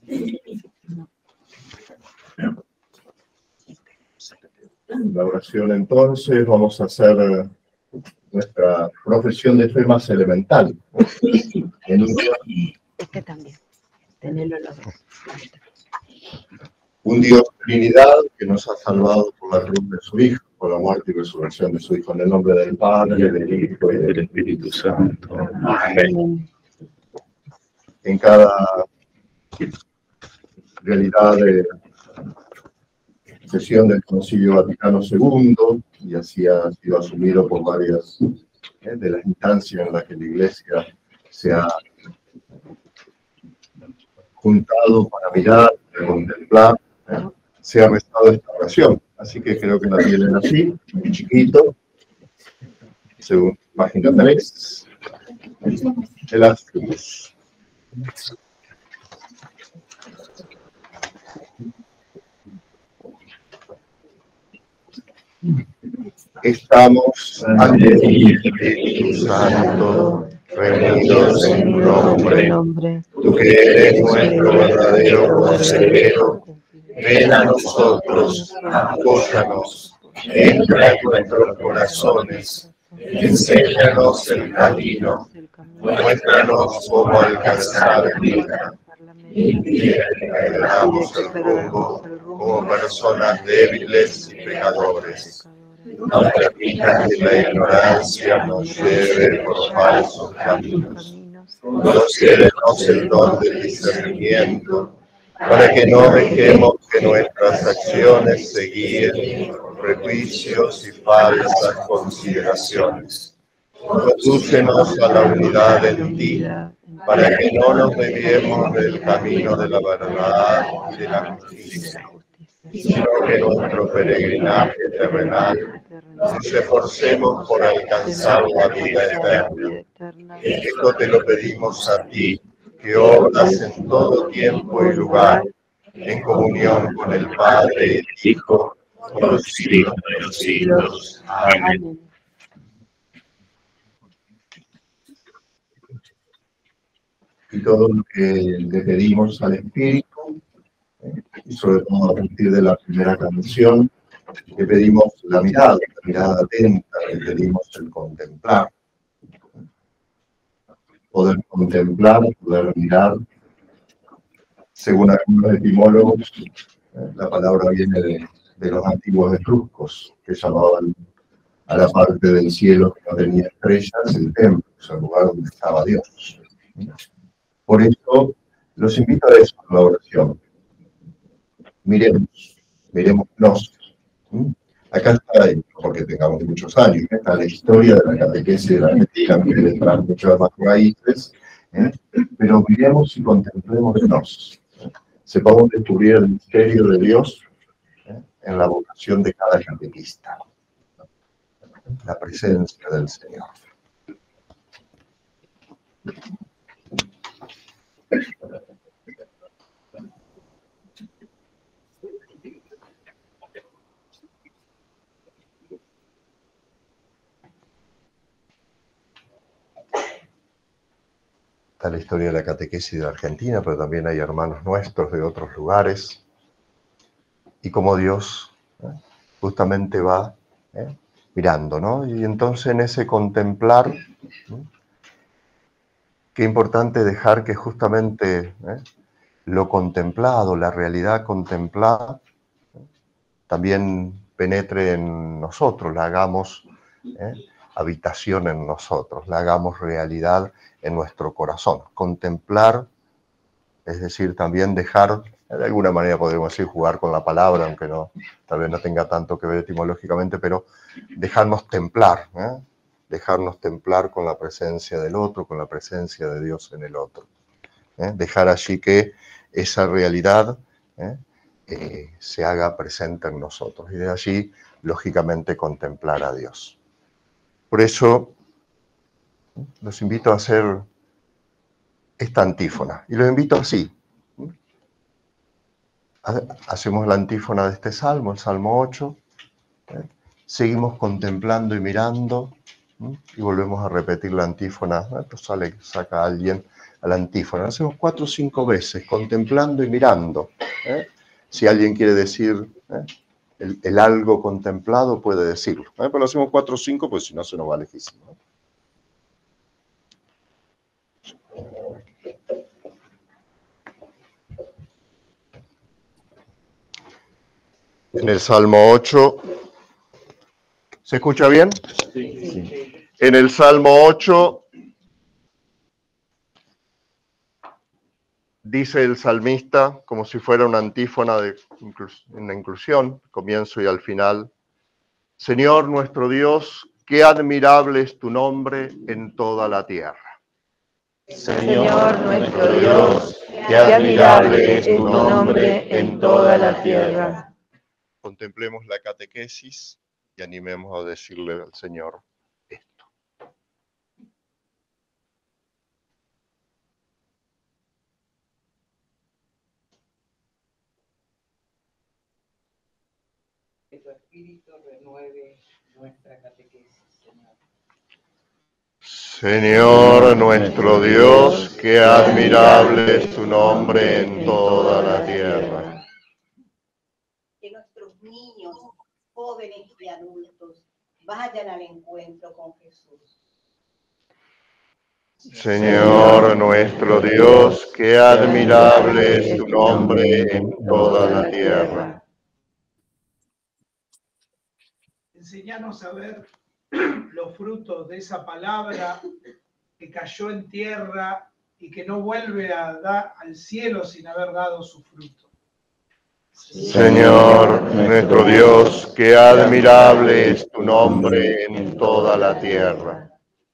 La oración, entonces, vamos a hacer nuestra profesión de fe más elemental. Este también. Tenerlo los dos. Un Dios Trinidad que nos ha salvado por la cruz de su Hijo, por la muerte y resurrección de su Hijo, en el nombre del Padre, del Hijo y del Espíritu Santo. Amén. En cada realidad de sesión del Concilio Vaticano II, y así ha sido asumido por varias de las instancias en las que la Iglesia se ha juntado para mirar, para contemplar, se ha rezado esta oración. Así que creo que la tienen así, muy chiquito, según página 3, de las cruz. Estamos ante ti, Espíritu Santo, reunidos en tu nombre, tú que eres nuestro verdadero consejero. Ven a nosotros, acóyanos, entra en nuestros corazones, enséñanos el camino, muéstranos cómo alcanzar el vida, impide que perdamos el rumbo como personas débiles y pecadores. No permitas que la ignorancia nos lleve por falsos caminos. Concédenos el don del discernimiento, para que no dejemos que nuestras acciones se guíen por prejuicios y falsas consideraciones. Condúcenos a la unidad en ti, para que no nos desviemos del camino de la verdad y de la justicia, sino que nuestro peregrinaje terrenal nos esforcemos por alcanzar la vida eterna. Esto te lo pedimos a ti, que obras en todo tiempo y lugar, en comunión con el Padre y el Hijo, por los siglos de los siglos. Amén. Y todo lo que le pedimos al Espíritu, y sobre todo a partir de la primera canción, le pedimos la mirada atenta, le pedimos el contemplar. Poder contemplar, poder mirar. Según algunos etimólogos, la palabra viene de los antiguos etruscos, que llamaban a la parte del cielo que no tenía estrellas el templo, es el lugar donde estaba Dios. Por eso, los invito a eso, a la oración. Miremosnos. Acá está, porque tengamos muchos años, está la historia de la catequesis de la Argentina, que debe traer muchas más raíces, pero miremos y contemplémonos. Sepamos descubrir el misterio de Dios en la vocación de cada catequista, la presencia del Señor. Está la historia de la catequesis de Argentina, pero también hay hermanos nuestros de otros lugares. Y cómo Dios justamente va mirando, ¿no? Y entonces en ese contemplar, qué importante dejar que justamente lo contemplado, la realidad contemplada, también penetre en nosotros, la hagamos habitación en nosotros, la hagamos realidad en nuestro corazón. Contemplar, es decir, también dejar, de alguna manera podríamos decir, jugar con la palabra, aunque no, tal vez no tenga tanto que ver etimológicamente, pero dejarnos templar con la presencia del otro, con la presencia de Dios en el otro. Dejar allí que esa realidad se haga presente en nosotros, y de allí, lógicamente, contemplar a Dios. Por eso, los invito a hacer esta antífona, y los invito así. Hacemos la antífona de este salmo, el Salmo 8, seguimos contemplando y mirando, y volvemos a repetir la antífona. Esto saca a alguien a la antífona. Lo hacemos 4 o 5 veces, contemplando y mirando. Si alguien quiere decir el algo contemplado, puede decirlo. Pero lo hacemos 4 o 5, pues si no se nos va lejísimo. En el Salmo 8, ¿se escucha bien? Sí. En el Salmo 8 dice el salmista, como si fuera una antífona de una inclusión, comienzo y al final: Señor nuestro Dios, qué admirable es tu nombre en toda la tierra. Señor nuestro Dios, qué admirable es tu nombre en toda la tierra. Contemplemos la catequesis y animemos a decirle al Señor esto. Que tu espíritu renueve nuestra catequesis, Señor. Señor nuestro Dios, qué admirable es tu nombre en toda la tierra. Que nuestros niños, jóvenes y adultos vayan al encuentro con Jesús. Señor nuestro Dios, qué admirable es tu nombre en toda la tierra. Enseñanos a ver los frutos de esa palabra que cayó en tierra y que no vuelve a dar al cielo sin haber dado su fruto. Señor nuestro Dios, qué admirable es tu nombre en toda la tierra.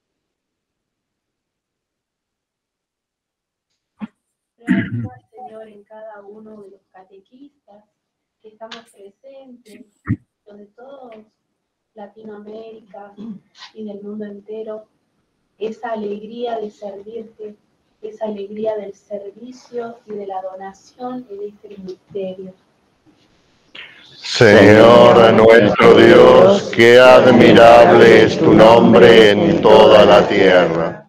Realiza, Señor, en cada uno de los catequistas que estamos presentes, de todos Latinoamérica y del mundo entero, esa alegría de servirte, esa alegría del servicio y de la donación en este ministerio. Señor nuestro Dios, qué admirable es tu nombre en toda la tierra.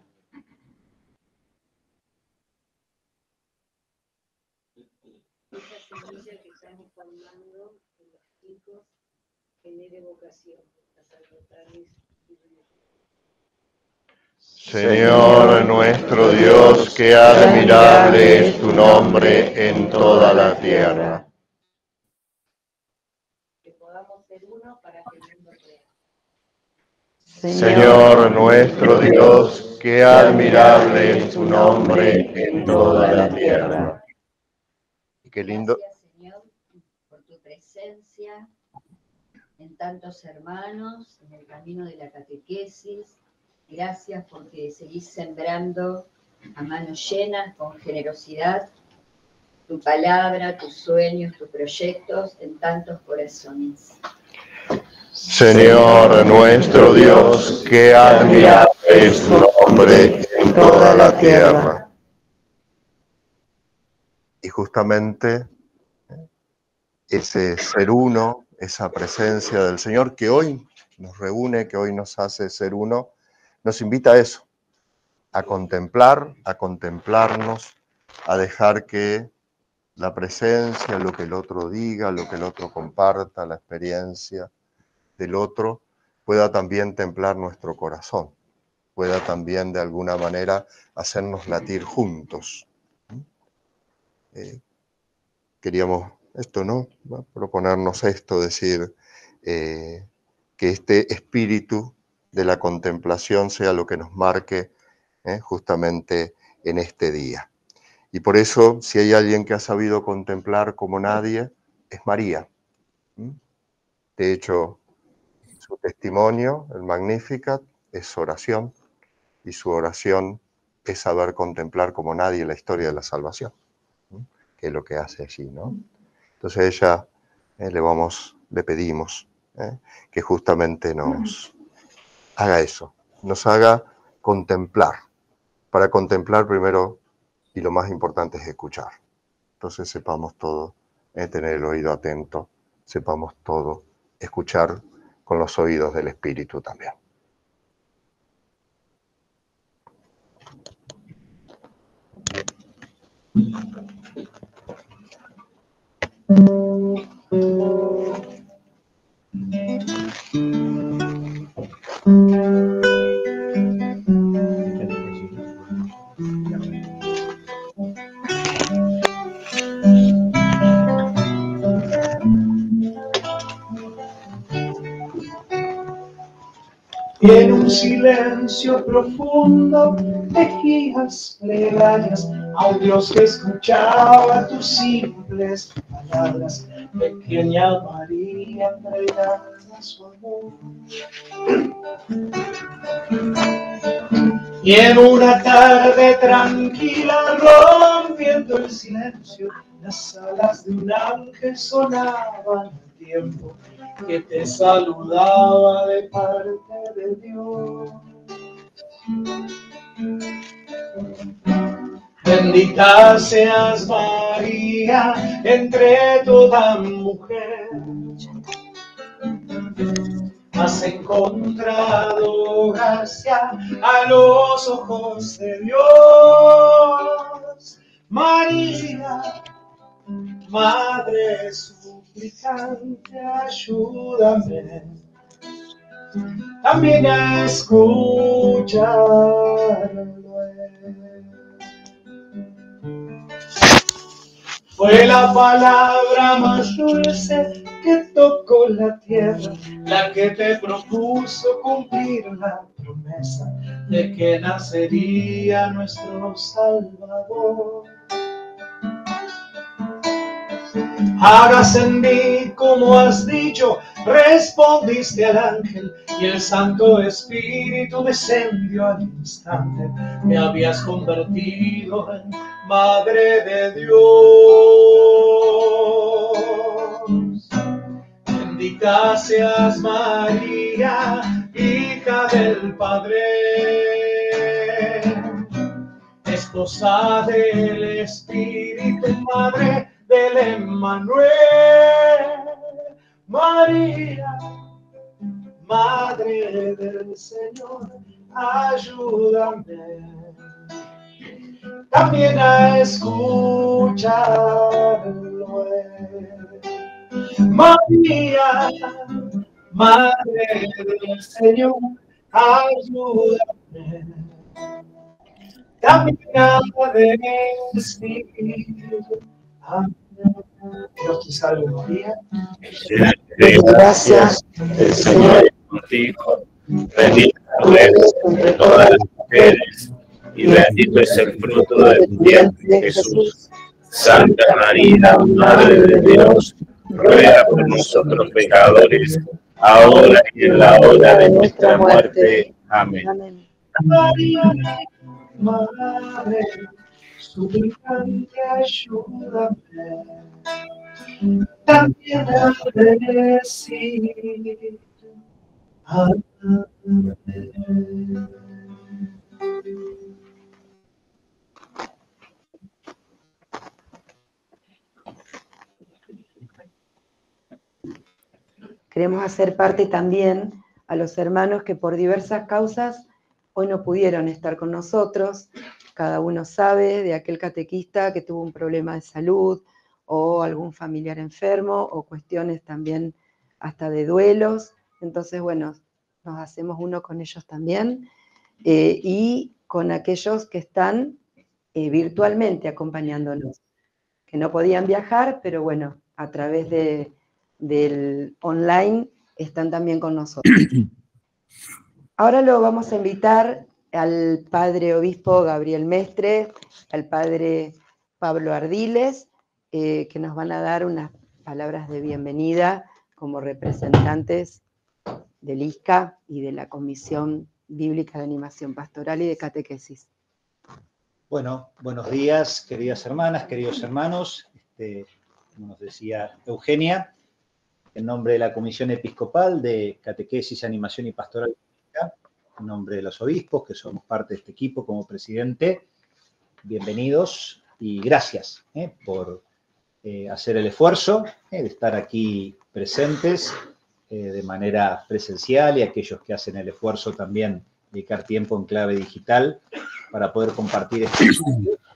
Esa semilla que estamos formando en los chicos genere vocación, sacerdotales y Señor nuestro Dios, qué admirable es tu nombre en toda la tierra. que podamos ser uno para que el mundo crea. Señor nuestro Dios, qué admirable es tu nombre en toda la tierra. Qué lindo. Gracias, Señor, por tu presencia en tantos hermanos, en el camino de la catequesis. Gracias porque seguís sembrando a manos llenas, con generosidad, tu palabra, tus sueños, tus proyectos en tantos corazones. Señor nuestro Dios, qué admirable es tu nombre en toda la tierra. Y justamente ese ser uno, esa presencia del Señor que hoy nos reúne, que hoy nos hace ser uno, nos invita a eso, a contemplar, a contemplarnos, a dejar que la presencia, lo que el otro diga, lo que el otro comparta, la experiencia del otro, pueda también templar nuestro corazón, pueda también de alguna manera hacernos latir juntos. Queríamos esto, ¿no? Proponernos esto, decir que este espíritu de la contemplación sea lo que nos marque justamente en este día. Y por eso, si hay alguien que ha sabido contemplar como nadie, es María. De hecho, su testimonio, el Magnificat, es oración, y su oración es saber contemplar como nadie la historia de la salvación, que es lo que hace allí, ¿no? Entonces a ella le pedimos que justamente nos haga eso, nos haga contemplar. Para contemplar primero, y lo más importante es escuchar. Entonces sepamos todo, tener el oído atento, sepamos todo, escuchar con los oídos del Espíritu también. Y en un silencio profundo tejías plegarias a un Dios que escuchaba tus simples palabras. Pequeña María entregada a su amor. Y en una tarde tranquila, rompiendo el silencio, las alas de un ángel sonaban al tiempo que te saludaba de parte de Dios. Bendita seas, María, entre toda mujer. Has encontrado gracia a los ojos de Dios. María, Madre suplicante, ayúdame también a escucharlo. Fue la palabra más dulce que tocó la tierra, la que te propuso cumplir la promesa de que nacería nuestro Salvador. Hágase en mí como has dicho, respondiste al ángel, y el Santo Espíritu descendió al instante. Me habías convertido en Madre de Dios. Bendita seas, María, hija del Padre, esposa del Espíritu, Madre del Emmanuel. María, Madre del Señor, ayúdame también a escucharlo. María, Madre del Señor, ayúdame también a decir amén. Dios te salve, María. Gracias, el Señor es contigo. Bendita tú eres entre todas las mujeres, y bendito es el fruto de tu vientre, Jesús. Santa María, Madre de Dios, ruega por nosotros pecadores, ahora y en la hora de nuestra muerte. Amén. María, Madre suplicante, ayúdame también a decir amén. Queremos hacer parte también a los hermanos que por diversas causas hoy no pudieron estar con nosotros. Cada uno sabe de aquel catequista que tuvo un problema de salud o algún familiar enfermo o cuestiones también hasta de duelos. Entonces, bueno, nos hacemos uno con ellos también y con aquellos que están virtualmente acompañándonos, que no podían viajar, pero bueno, a través del online están también con nosotros. Ahora lo vamos a invitar al padre obispo Gabriel Mestre, al padre Pablo Ardiles, que nos van a dar unas palabras de bienvenida como representantes del ISCA y de la Comisión Bíblica de Animación Pastoral y de Catequesis. Bueno, buenos días, queridas hermanas, queridos hermanos. Como nos decía Eugenia, en nombre de la Comisión Episcopal de Catequesis, Animación y Pastoral, en nombre de los obispos, que somos parte de este equipo como presidente, bienvenidos y gracias por hacer el esfuerzo de estar aquí presentes de manera presencial, y aquellos que hacen el esfuerzo también dedicar tiempo en clave digital para poder compartir este estudio.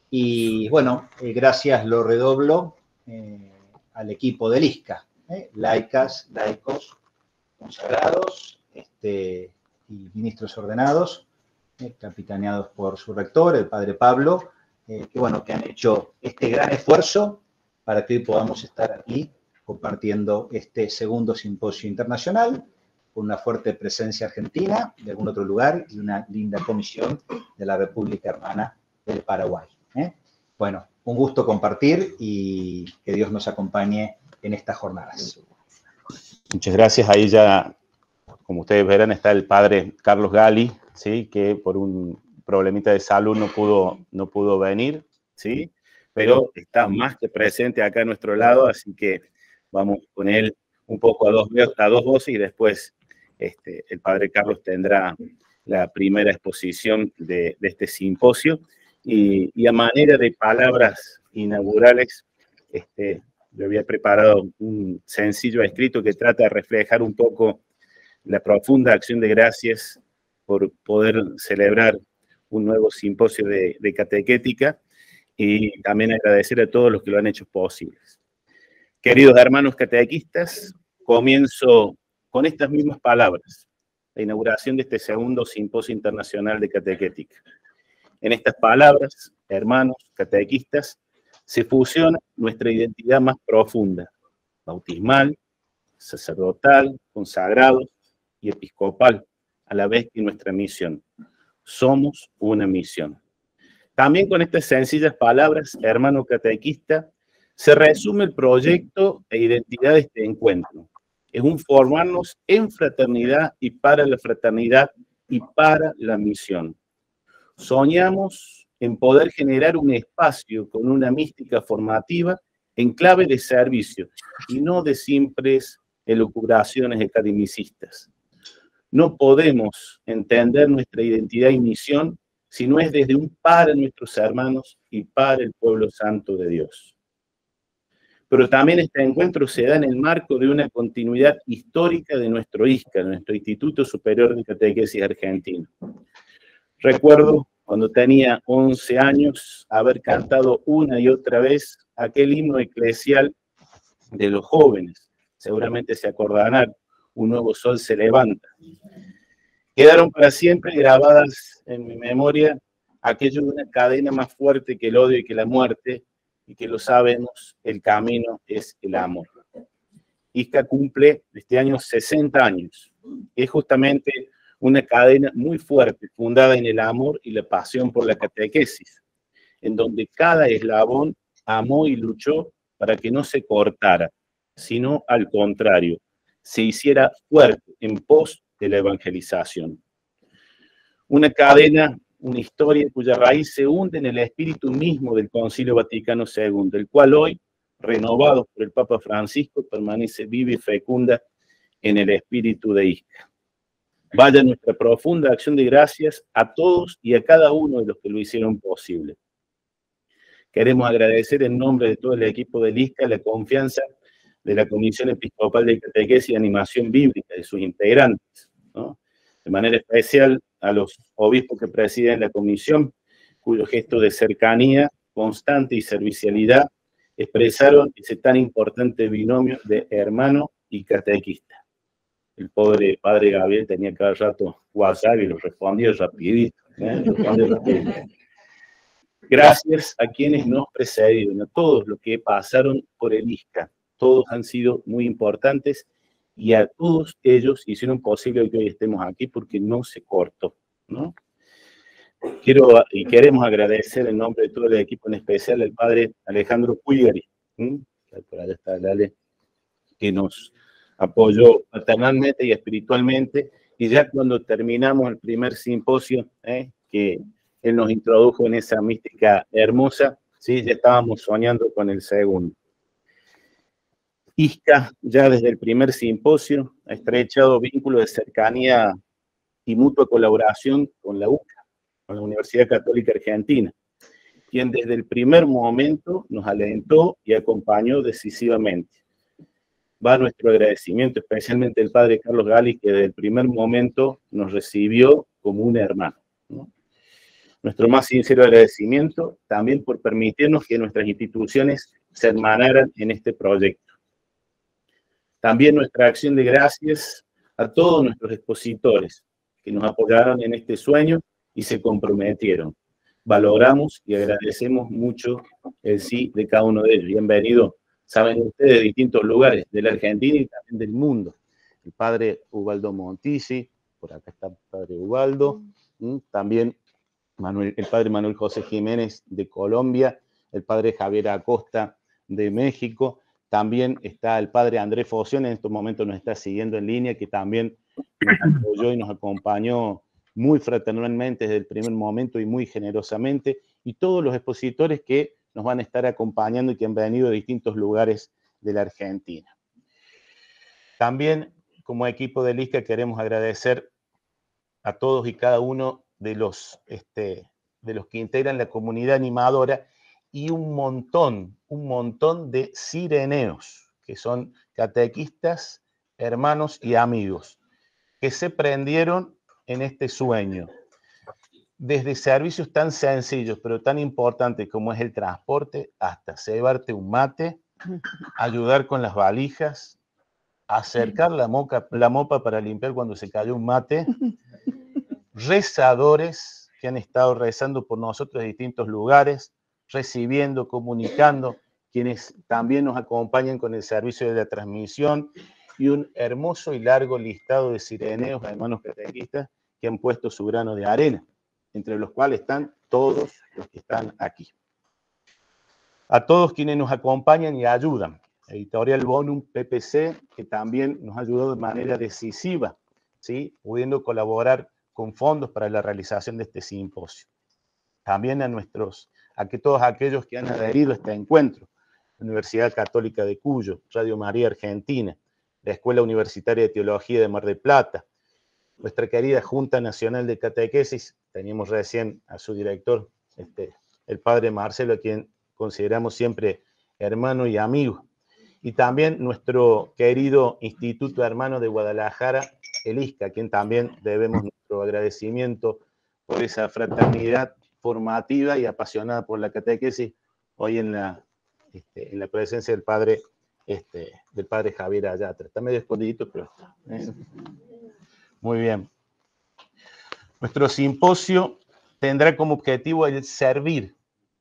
Y bueno, gracias lo redoblo al equipo del ISCA, laicas, laicos, consagrados y ministros ordenados, capitaneados por su rector, el padre Pablo, que han hecho este gran esfuerzo para que hoy podamos estar aquí compartiendo este segundo simposio internacional, con una fuerte presencia argentina, de algún otro lugar, y una linda comisión de la República Hermana del Paraguay. Bueno, un gusto compartir y que Dios nos acompañe en estas jornadas. Muchas gracias. Ahí ya, como ustedes verán, está el padre Carlos Gali, ¿sí? Que por un problemita de salud no pudo venir, ¿sí? Pero está más que presente acá a nuestro lado, así que vamos con él un poco a dos voces y después el padre Carlos tendrá la primera exposición de este simposio. Y a manera de palabras inaugurales, yo había preparado un sencillo escrito que trata de reflejar un poco la profunda acción de gracias por poder celebrar un nuevo simposio de catequética y también agradecer a todos los que lo han hecho posibles. Queridos hermanos catequistas, comienzo con estas mismas palabras, la inauguración de este segundo simposio internacional de catequética. En estas palabras, hermanos catequistas, se fusiona nuestra identidad más profunda, bautismal, sacerdotal, consagrados y episcopal, a la vez que nuestra misión. Somos una misión. También con estas sencillas palabras, hermano catequista, se resume el proyecto e identidad de este encuentro. Es un formarnos en fraternidad y para la fraternidad y para la misión. Soñamos en poder generar un espacio con una mística formativa en clave de servicio y no de simples elucubraciones academicistas. No podemos entender nuestra identidad y misión si no es desde un para nuestros hermanos y para el pueblo santo de Dios. Pero también este encuentro se da en el marco de una continuidad histórica de nuestro ISCA, nuestro Instituto Superior de Catequesis Argentino. Recuerdo cuando tenía 11 años haber cantado una y otra vez aquel himno eclesial de los jóvenes. Seguramente se acordarán, un nuevo sol se levanta. Quedaron para siempre grabadas en mi memoria aquello de una cadena más fuerte que el odio y que la muerte, y que lo sabemos, el camino es el amor. ISCA cumple este año 60 años. Es justamente una cadena muy fuerte, fundada en el amor y la pasión por la catequesis, en donde cada eslabón amó y luchó para que no se cortara, sino al contrario, se hiciera fuerte en pos de la evangelización. Una cadena, una historia cuya raíz se hunde en el espíritu mismo del Concilio Vaticano II, el cual hoy, renovado por el Papa Francisco, permanece viva y fecunda en el espíritu de ISCA. Vaya nuestra profunda acción de gracias a todos y a cada uno de los que lo hicieron posible. Queremos agradecer en nombre de todo el equipo del ISCA la confianza de la Comisión Episcopal de Catequesis y Animación Bíblica, de sus integrantes, ¿no? De manera especial a los obispos que presiden la comisión, cuyo gesto de cercanía constante y servicialidad expresaron ese tan importante binomio de hermano y catequista. El pobre padre Gabriel tenía cada rato WhatsApp y lo respondía rapidito. Gracias a quienes nos precedieron, a todos los que pasaron por el ISCA. Todos han sido muy importantes y a todos ellos hicieron posible que hoy estemos aquí porque no se cortó, ¿no? Quiero y queremos agradecer en nombre de todo el equipo, en especial al padre Alejandro Puigari, por allá está Lale, que nos apoyó paternalmente y espiritualmente, y ya cuando terminamos el primer simposio, que él nos introdujo en esa mística hermosa, ¿sí? Ya estábamos soñando con el segundo. ISCA, ya desde el primer simposio, ha estrechado vínculos de cercanía y mutua colaboración con la UCA, con la Universidad Católica Argentina, quien desde el primer momento nos alentó y acompañó decisivamente. Va nuestro agradecimiento, especialmente al padre Carlos Gali, que desde el primer momento nos recibió como un hermano, ¿no? Nuestro más sincero agradecimiento también por permitirnos que nuestras instituciones se hermanaran en este proyecto. También nuestra acción de gracias a todos nuestros expositores que nos apoyaron en este sueño y se comprometieron. Valoramos y agradecemos mucho el sí de cada uno de ellos. Bienvenido, saben ustedes, de distintos lugares de la Argentina y también del mundo. El padre Ubaldo Montisi, por acá está el padre Ubaldo, también el padre Manuel José Jiménez de Colombia, el padre Javier Acosta de México, también está el padre Andrés Foción, en estos momentos nos está siguiendo en línea, que también nos apoyó y nos acompañó muy fraternalmente desde el primer momento y muy generosamente, y todos los expositores que nos van a estar acompañando y que han venido de distintos lugares de la Argentina. También, como equipo de LISCA, queremos agradecer a todos y cada uno de los que integran la comunidad animadora y un montón de sireneos, que son catequistas, hermanos y amigos, que se prendieron en este sueño. Desde servicios tan sencillos, pero tan importantes como es el transporte, hasta cebarte un mate, ayudar con las valijas, acercar la mopa para limpiar cuando se cayó un mate, rezadores que han estado rezando por nosotros en distintos lugares, recibiendo, comunicando, quienes también nos acompañan con el servicio de la transmisión, y un hermoso y largo listado de sireneos, hermanos catequistas, que han puesto su grano de arena, entre los cuales están todos los que están aquí. A todos quienes nos acompañan y ayudan. Editorial Bonum PPC, que también nos ha ayudado de manera decisiva, ¿sí?, pudiendo colaborar con fondos para la realización de este simposio. También a todos aquellos que han adherido a este encuentro, la Universidad Católica de Cuyo, Radio María Argentina, la Escuela Universitaria de Teología de Mar del Plata, nuestra querida Junta Nacional de Catequesis, teníamos recién a su director, el padre Marcelo, a quien consideramos siempre hermano y amigo, y también nuestro querido Instituto Hermano de Guadalajara, el ISCA, a quien también debemos nuestro agradecimiento por esa fraternidad formativa y apasionada por la catequesis, hoy en la presencia del padre Javier Ayatra. Está medio escondidito, pero está. Muy bien. Nuestro simposio tendrá como objetivo el servir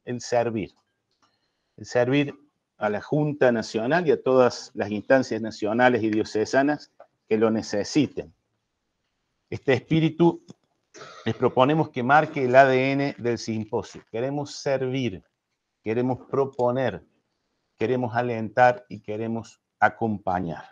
a la Junta Nacional y a todas las instancias nacionales y diocesanas que lo necesiten. Este espíritu les proponemos que marque el ADN del simposio. Queremos servir, queremos proponer, queremos alentar y queremos acompañar.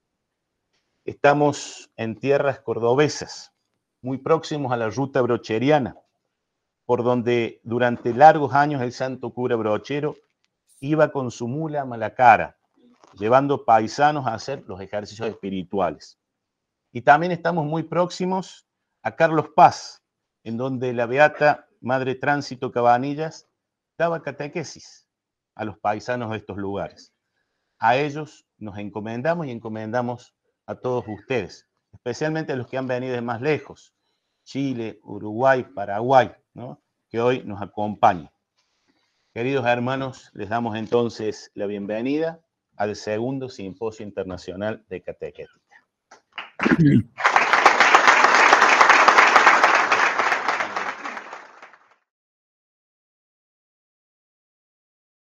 Estamos en tierras cordobesas, muy próximos a la ruta brocheriana, por donde durante largos años el santo cura brochero iba con su mula Malacara, llevando paisanos a hacer los ejercicios espirituales. Y también estamos muy próximos a Carlos Paz, en donde la beata Madre Tránsito Cabanillas daba catequesis a los paisanos de estos lugares. A ellos nos encomendamos y encomendamos a todos ustedes, especialmente a los que han venido de más lejos, Chile, Uruguay, Paraguay, ¿no?, que hoy nos acompañan. Queridos hermanos, les damos entonces la bienvenida al segundo Simposio Internacional de Catequética.